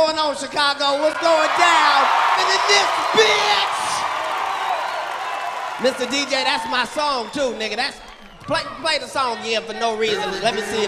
going on, Chicago? What's going down in this bitch? Mr. DJ, that's my song too, nigga. That's play the song again for no reason. Let me see it.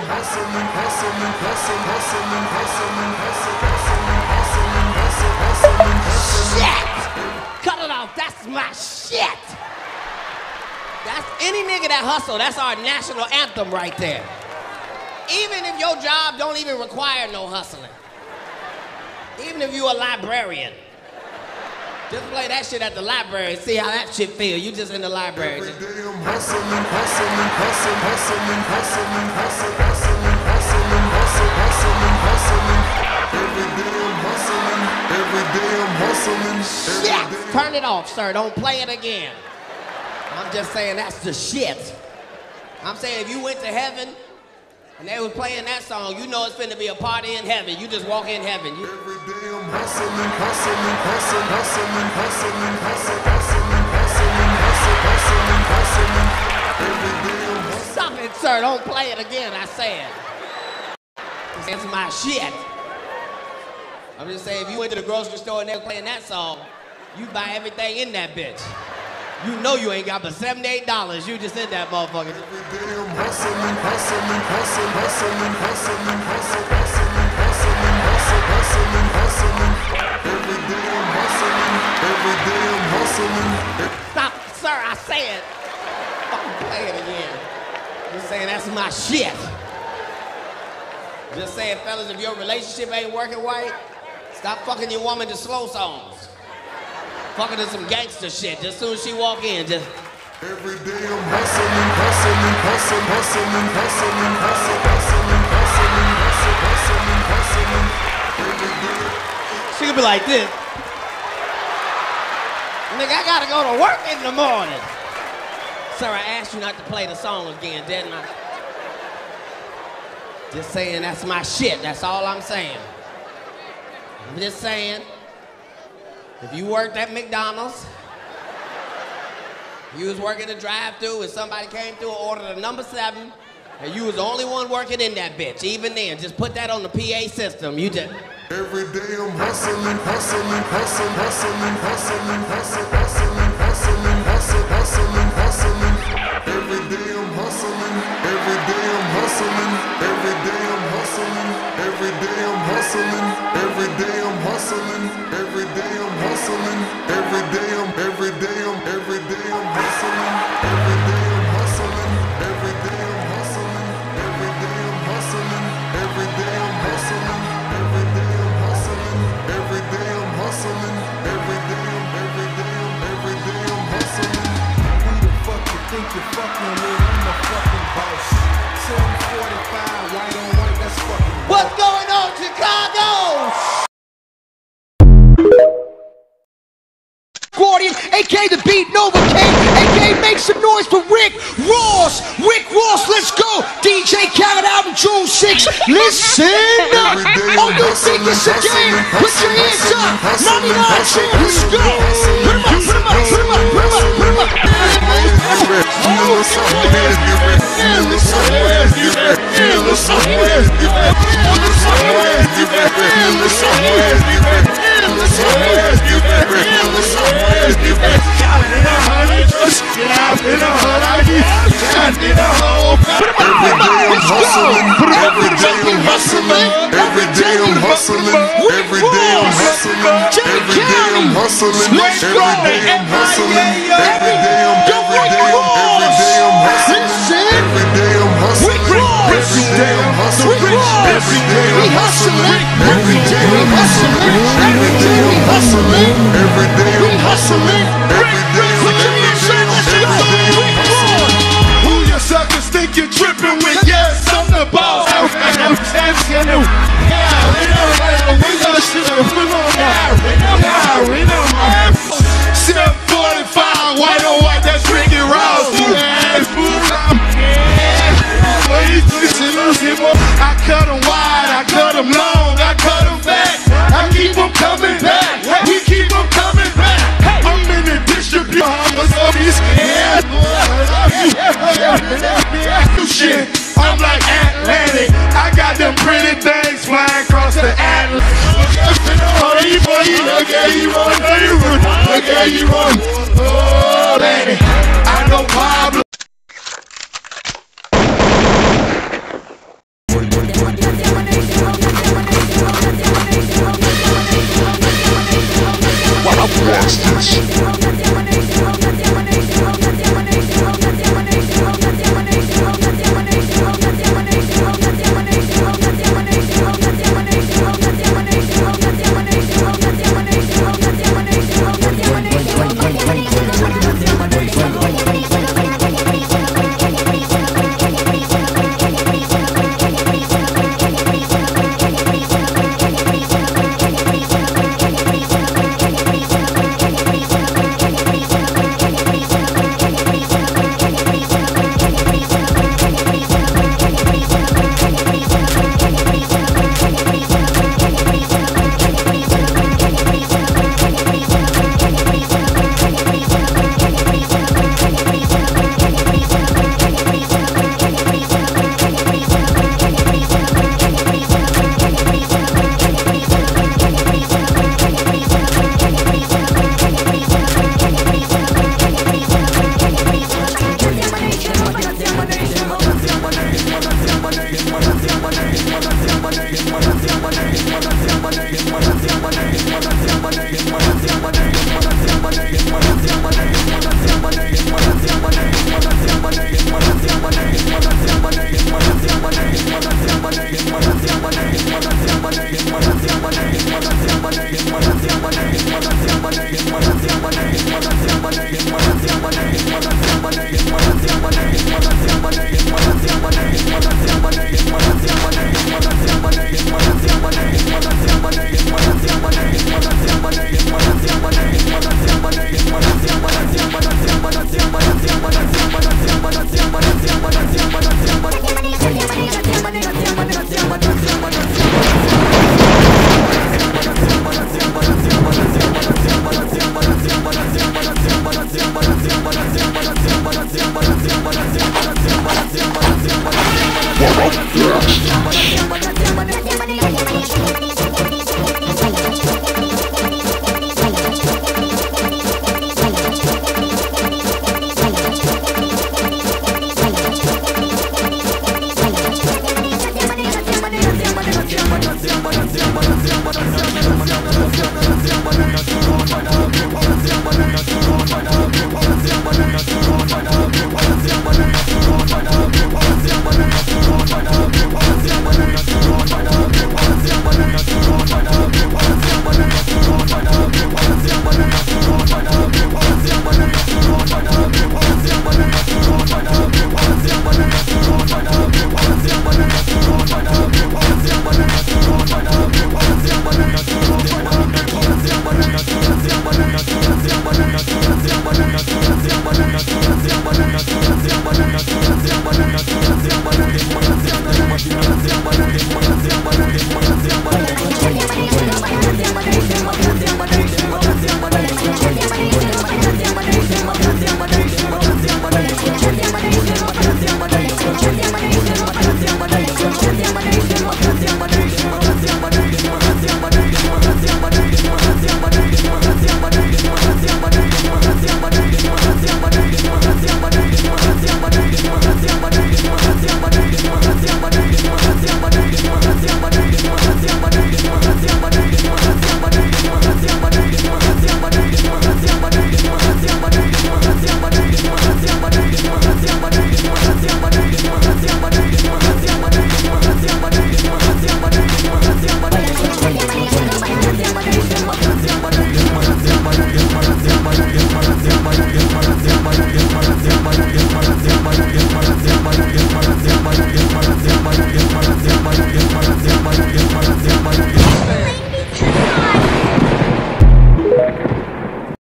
Shit! Cut it off. That's my shit. That's any nigga that hustle. That's our national anthem right there. Even if your job don't even require no hustling. Even if you a librarian. Just play that shit at the library and see how that shit feel. You just in the library. Every day I'm hustling, hustling, hustling, hustling, hustling, hustling, hustling, hustling, hustling, hustling. Every day I'm hustling, every day I'm hustling. Shit! Turn it off, sir. Don't play it again. I'm just saying that's the shit. I'm saying if you went to heaven and they was playing that song, you know it's finna be a party in heaven. You just walk in heaven. Every day I'm hustling, hustling, hustling, hustling, hustling, hustling, hustling, hustling, hustling, hustling. Every day I'm hustling. Stop it, sir. Don't play it again, I said. That's my shit. I'm just saying if you went to the grocery store and they were playing that song, you buy everything in that bitch. You know you ain't got but $78. You just in that motherfucker. Every day I'm hustling, hustling, hustling, hustling, hustling, hustling, hustling, hustling, hustling, hustling. Every day I'm hustling, every day I'm hustling. Stop, sir, I said. Fucking play it again. Just saying that's my shit. Just saying, fellas, if your relationship ain't working right, stop fucking your woman to slow songs. Fucking to some gangster shit. Just soon as she walk in, just. Every day I'm hustling, hustling, hustling, hustling, hustling, hustling, hustling, hustling, hustling, hustling, hustling. Every day. She could be like this. Nigga, I gotta go to work in the morning. Sir, I asked you not to play the song again, didn't I? Just saying that's my shit. That's all I'm saying. I'm just saying. If you worked at McDonald's, you was working the drive-thru and somebody came through and ordered a number 7, and you was the only one working in that bitch. Even then, just put that on the PA system. You just. Every day I'm hustling, hustling, hustling, hustling, hustling, hustling, hustling, hustling, hustling, hustling, hustling. Every day I'm hustling, every day I'm hustling, every day I'm hustling, every day I'm hustling, every day I'm hustling, every day I'm hustling, every day I'm, every day I'm, every day I'm hustling, every day I'm hustling, every day I'm hustling, every day I'm hustling, every day I'm hustling, every day I'm hustling, every day I'm hustling, every day I'm, every day I'm, every day I'm hustling. Who the fuck you think you're fucking with? I'm the fucking boss. 745, white on white, that's fucking. What's going on, Chicago? Gordian, aka the Beat Nova King, aka make some noise for Rick Ross. Rick Ross, let's go. DJ Khaled album June 6. Listen. Oh, you think it's a game? Put your hands up. 99 cents. Let's go. Put 'em up, put 'em up, put 'em up, put 'em up, put 'em up. Every day I'm hustling, every day I'm hustling, every day I'm hustling, every day I'm